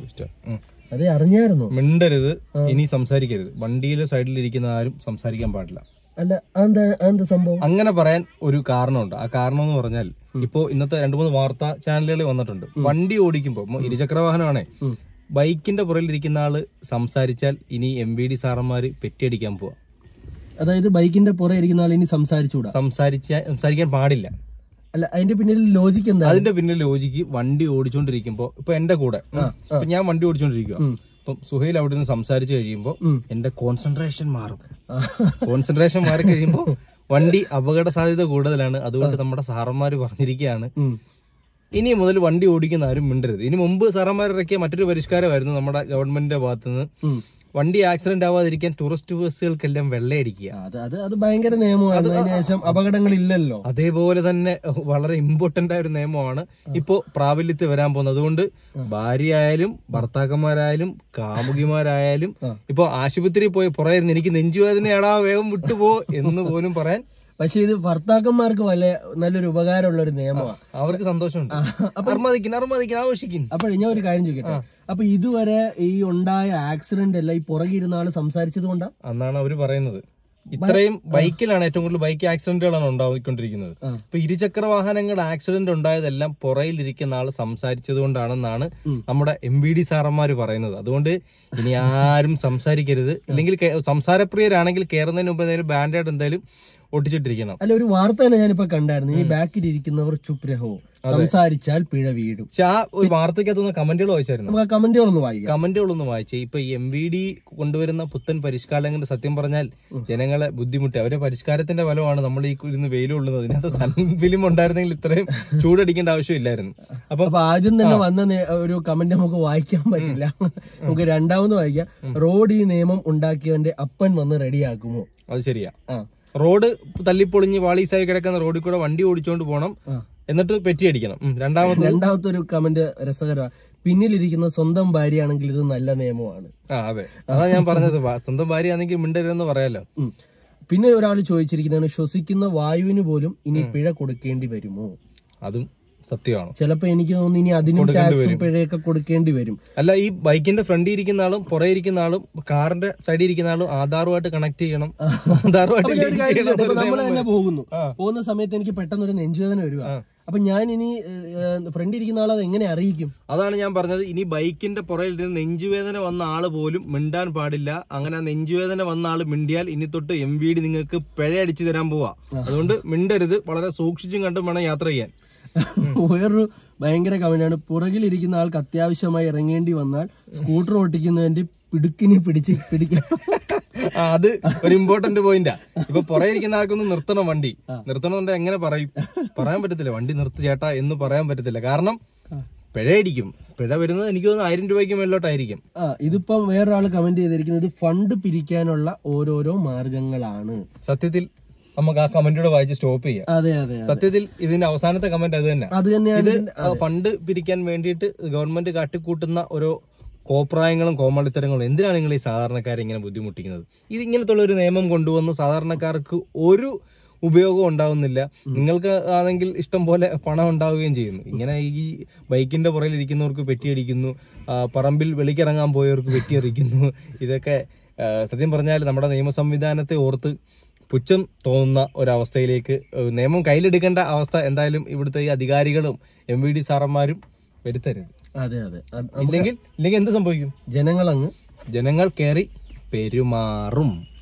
അതെ, അറിഞ്ഞായിരുന്നു. മിണ്ടരുത്, ഇനി സംസാരിക്കരുത്, വണ്ടിയിലെ സൈഡിലിരിക്കുന്ന ആരും സംസാരിക്കാൻ പാടില്ല. അല്ല, എന്താ സംഭവം? അങ്ങനെ പറയാൻ ഒരു കാരണമുണ്ട്. ആ കാരണം എന്ന് പറഞ്ഞാൽ ഇപ്പോ ഇന്നത്തെ 2-3 വാർത്താ ചാനലുകളിൽ വന്നിട്ടുണ്ട്. വണ്ടി ഓടിക്കുമ്പോ ഇരുചക്ര വാഹനമാണേ, ബൈക്കിന്റെ പുറകിലിരിക്കുന്ന ആള് സംസാരിച്ചാൽ ഇനി MVD സാറന്മാര് പെറ്റിയടിക്കാൻ പോവാ. അതായത് ബൈക്കിന്റെ പുറകെ ഇരിക്കുന്ന ആൾ ഇനി സംസാരിക്കാൻ പാടില്ല. അല്ല, അതിന്റെ പിന്നിൽ ലോജിക്ക് എന്താ? അതിന്റെ പിന്നിൽ ലോജിക്ക് വണ്ടി ഓടിച്ചോണ്ടിരിക്കുമ്പോ, ഇപ്പൊ എന്റെ കൂടെ ഇപ്പൊ ഞാൻ വണ്ടി ഓടിച്ചോണ്ടിരിക്കുക, ഇപ്പം സുഹൈൽ അവിടെ നിന്ന് സംസാരിച്ചു കഴിയുമ്പോ എന്റെ കോൺസെൻട്രേഷൻ മാറും. കോൺസെൻട്രേഷൻ മാറി കഴിയുമ്പോ വണ്ടി അപകട സാധ്യത കൂടുതലാണ്. അതുകൊണ്ട് നമ്മുടെ സാറന്മാര് പറഞ്ഞിരിക്കുകയാണ്, ഇനി മുതൽ വണ്ടി ഓടിക്കുന്ന ആരും മിണ്ടരുത്. ഇനി മുമ്പ് സാറന്മാരിറക്കിയ മറ്റൊരു പരിഷ്കാരമായിരുന്നു നമ്മുടെ ഗവൺമെന്റിന്റെ ഭാഗത്തുനിന്ന്, വണ്ടി ആക്സിഡന്റ് ആവാതിരിക്കാൻ ടൂറിസ്റ്റ് ബസ്സുകൾക്കെല്ലാം വെള്ളയടിക്കുക. അത് ഭയങ്കര നിയമമാണ്. അതിനുശേഷം അപകടങ്ങളില്ലല്ലോ. അതേപോലെ തന്നെ വളരെ ഇമ്പോർട്ടന്റ് ആയ ഒരു നിയമമാണ് ഇപ്പോ പ്രാബല്യത്തിൽ വരാൻ പോകുന്നത്. അതുകൊണ്ട് ഭാര്യയായാലും ഭർത്താക്കന്മാരായാലും കാമുകിമാരായാലും ഇപ്പൊ ആശുപത്രിയിൽ പോയി പുറകെ എനിക്ക് നെഞ്ചുവേദനയാടാ വേഗം വിട്ടുപോ എന്ന് പോലും പറയാൻ. പക്ഷെ ഇത് ഭർത്താക്കന്മാർക്ക് നല്ലൊരു ഉപകാരമുള്ള ഒരു നിയമമാണ്. അവർക്ക് സന്തോഷമുണ്ട്, ആഘോഷിക്കും. അപ്പോഴേ ഞാൻ ഒരു കാര്യം ചോദിക്കട്ടെ, അപ്പൊ ഇതുവരെ ഈ ഉണ്ടായ ആക്സിഡന്റ് അല്ല ഈ പുറകിരുന്ന ആള് സംസാരിച്ചത് കൊണ്ടാ എന്നാണ് അവര് പറയുന്നത്. ഇത്രയും ബൈക്കിലാണ് ഏറ്റവും കൂടുതൽ ബൈക്ക് ആക്സിഡന്റുകളാണ് ഉണ്ടായിക്കൊണ്ടിരിക്കുന്നത്. ഇപ്പൊ ഇരുചക്ര വാഹനങ്ങൾ ആക്സിഡന്റ് ഉണ്ടായതെല്ലാം പുറയിലിരിക്കുന്ന ആള് സംസാരിച്ചത് കൊണ്ടാണെന്നാണ് നമ്മുടെ MVD സാറന്മാര് പറയുന്നത്. അതുകൊണ്ട് ഇനി ആരും സംസാരിക്കരുത്. ഇല്ലെങ്കിൽ സംസാരപ്രിയരാണെങ്കിൽ കയറുന്നതിന് മുമ്പ് എന്തായാലും ബാൻഡേഡ് എന്തായാലും ഒട്ടിച്ചിട്ടിരിക്കണം. അല്ല, ഒരു വാർത്ത തന്നെ ഞാനിപ്പോ കണ്ടായിരുന്നു, ഇനി ബാക്കിലിരിക്കുന്നവർ ചുപ് രഹോ, സംസാരിച്ചാൽ പിഴ വീടും. പക്ഷെ ആ ഒരു വാർത്തയ്ക്കകത്തുനിന്ന് കമന്റുകൾ വായിച്ചായിരുന്നു. കമന്റുകളൊന്നും വായിച്ചേ. ഇപ്പൊ MVD കൊണ്ടുവരുന്ന പുത്തൻ പരിഷ്കാരങ്ങളുടെ സത്യം പറഞ്ഞാൽ ജനങ്ങളെ ബുദ്ധിമുട്ടി. അവരുടെ പരിഷ്കാരത്തിന്റെ ഫലമാണ് നമ്മൾ ഈ ഇരുന്ന് വെയിലുള്ളത്. ഇതിനകത്ത് സൺ ഫിലിം ഉണ്ടായിരുന്നെങ്കിൽ ഇത്രയും ചൂടടിക്കേണ്ട ആവശ്യമില്ലായിരുന്നു. അപ്പൊ ആദ്യം തന്നെ വന്ന ഒരു കമന്റ് നമുക്ക് വായിക്കാൻ പറ്റില്ല. നമുക്ക് രണ്ടാമത് വായിക്കാം. റോഡ് ഈ നിയമം ഉണ്ടാക്കിയവന്റെ അപ്പൻ വന്ന് റെഡിയാക്കുമോ? അത് ശരിയാ. റോഡ് തല്ലിപ്പൊളിഞ്ഞ് വാളീസായി കിടക്കുന്ന റോഡിൽ കൂടെ വണ്ടി ഓടിച്ചോണ്ട് പോകണം, എന്നിട്ട് പെറ്റിയടിക്കണം. രണ്ടാമത്തെ ഒരു കമന്റ് രസകരമാണ്. പിന്നിലിരിക്കുന്ന സ്വന്തം ഭാര്യയാണെങ്കിൽ ഇത് നല്ല നിയമമാണ്. അതെ, അതാ ഞാൻ പറഞ്ഞത്. സ്വന്തം ഭാര്യ ആണെങ്കിൽ മിണ്ടരുതെന്ന് പറയാലോ. പിന്നെ ഒരാൾ ചോദിച്ചിരിക്കുന്നതാണ്, ശ്വസിക്കുന്ന വായുവിന് പോലും ഇനി പിഴ കൊടുക്കേണ്ടി വരുമോ? അതും സത്യമാണ്. ചിലപ്പോ എനിക്ക് തോന്നുന്നു ഇനി അതിനും ടാക്സും പിഴയൊക്കെ കൊടുക്കേണ്ടി വരും. അല്ല, ഈ ബൈക്കിന്റെ ഫ്രണ്ടിൽ ഇരിക്കുന്ന ആളും പുറകെ ഇരിക്കുന്ന ആളും കാറിന്റെ സൈഡിൽ ഇരിക്കുന്ന ആളും ആധാറുമായിട്ട് കണക്ട് ചെയ്യണം. നമ്മൾ തന്നെ പോകുന്ന സമയത്ത് എനിക്ക് പെട്ടെന്നൊരു നെഞ്ചുവേദന വരിക. അപ്പൊ ഞാൻ ഇനി ഫ്രണ്ടിൽ ഇരിക്കുന്ന ആളത് എങ്ങനെ അറിയിക്കും? അതാണ് ഞാൻ പറഞ്ഞത്. ഇനി ബൈക്കിന്റെ പുറകിൽ നിന്ന് നെഞ്ചുവേദന വന്ന ആള് പോലും മിണ്ടാൻ പാടില്ല. അങ്ങനെ നെഞ്ചുവേദന വന്ന ആള് മിണ്ടിയാൽ ഇനി തൊട്ട് MVD നിങ്ങൾക്ക് പിഴ അടിച്ചു തരാൻ പോവാ. അതുകൊണ്ട് മിണ്ടരുത്, വളരെ സൂക്ഷിച്ചും കണ്ടും വേണം യാത്ര ചെയ്യാൻ. വേറൊരു ഭയങ്കര കമന്റാണ്, പുറകിലിരിക്കുന്ന ആൾക്ക് അത്യാവശ്യമായി ഇറങ്ങേണ്ടി വന്നാൽ സ്കൂട്ടർ ഓട്ടിക്കുന്നതിന്റെ പിടുക്കിനെ പിടിക്കാം. അത് ഒരു ഇമ്പോർട്ടന്റ് പോയിന്റാ. ഇപ്പൊ പുറകിരിക്കുന്ന ആൾക്കൊന്ന് നിർത്തണം, വണ്ടി നിർത്തണമെന്നുണ്ടെ എങ്ങനെ പറയാൻ പറ്റത്തില്ല. വണ്ടി നിർത്തി ചേട്ടാ എന്ന് പറയാൻ പറ്റത്തില്ല. കാരണം പിഴയടിക്കും. പിഴ വരുന്നത് എനിക്ക് തോന്നുന്നു 1000 രൂപയ്ക്ക് മേലോട്ടായിരിക്കും. ഇതിപ്പം വേറൊരാൾ കമന്റ് ചെയ്തിരിക്കുന്നത് ഫണ്ട് പിരിക്കാനുള്ള ഓരോരോ മാർഗങ്ങളാണ്. സത്യത്തിൽ നമുക്ക് ആ കമന്റോടെ വായിച്ച് സ്റ്റോപ്പ് ചെയ്യാം. അതെ അതെ, സത്യത്തിൽ ഇതിന്റെ അവസാനത്തെ കമന്റ് അത് തന്നെയാണ്. ഇത് ഫണ്ട് പിരിക്കാൻ വേണ്ടിയിട്ട് ഗവൺമെന്റ് കാട്ടിക്കൂട്ടുന്ന ഓരോ കോപ്രായങ്ങളും കോമാളിത്തരങ്ങളും എന്തിനാണ് നിങ്ങൾ ഈ സാധാരണക്കാരെ ഇങ്ങനെ ബുദ്ധിമുട്ടിക്കുന്നത്? ഇത് ഇങ്ങനത്തെ ഒരു നിയമം കൊണ്ടുവന്ന് സാധാരണക്കാർക്ക് ഒരു ഉപയോഗം ഉണ്ടാവുന്നില്ല. നിങ്ങൾക്ക് ആണെങ്കിൽ ഇഷ്ടം പോലെ പണം ഉണ്ടാവുകയും ചെയ്യുന്നു. ഇങ്ങനെ ഈ ബൈക്കിന്റെ പുറകിലിരിക്കുന്നവർക്ക് പെറ്റിയടിക്കുന്നു, പറമ്പിൽ വെളിക്കിറങ്ങാൻ പോയവർക്ക് പെറ്റിയറിക്കുന്നു. ഇതൊക്കെ സത്യം പറഞ്ഞാൽ നമ്മുടെ നിയമ സംവിധാനത്തെ ഓർത്ത് പുച്ഛം തോന്നുന്ന ഒരവസ്ഥയിലേക്ക് നിയമം കയ്യിലെടുക്കേണ്ട അവസ്ഥ എന്തായാലും ഇവിടുത്തെ ഈ അധികാരികളും MVD സാറന്മാരും വരുത്തരുത്. അതെ അതെ, ഇല്ലെങ്കിൽ എന്ത് സംഭവിക്കും? ജനങ്ങൾ കയറി പെരുമാറും.